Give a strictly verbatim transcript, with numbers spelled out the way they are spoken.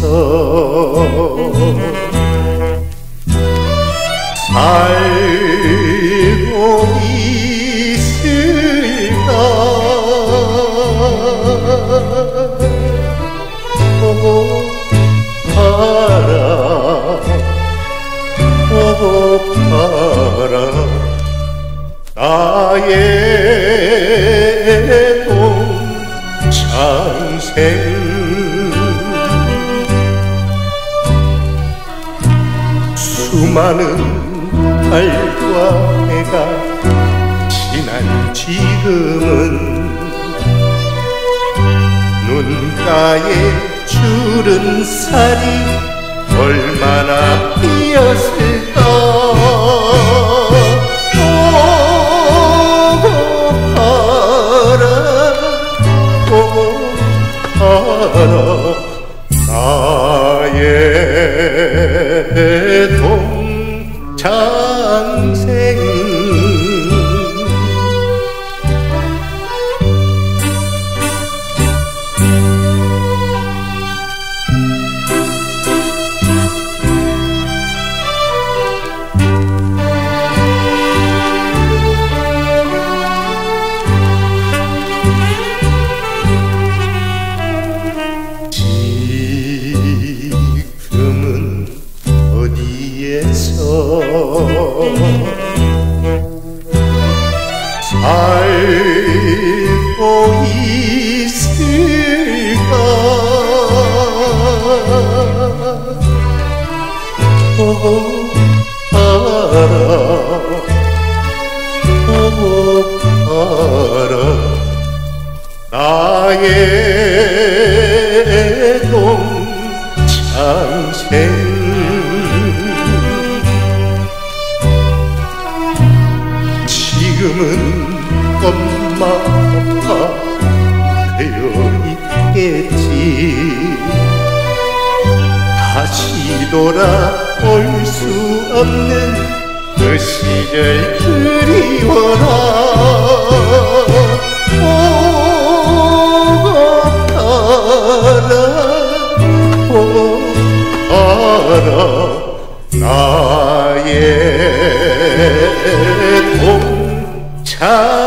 살고 있을까. 보고 봐라 보고 봐라 나의 동창생. 수많은 달과 해가 지난 지금은 눈가에 주른 살이 얼마나 피었을까. 보고 봐라 나의 동창생. 살고 있을까. 보고 봐라 보고 봐라 나의 동창생. 지금은 엄마 아빠 되어 있겠지. 다시 돌아올 수 없는 그 시절 그리워라. 보고 봐라 나의 동창생.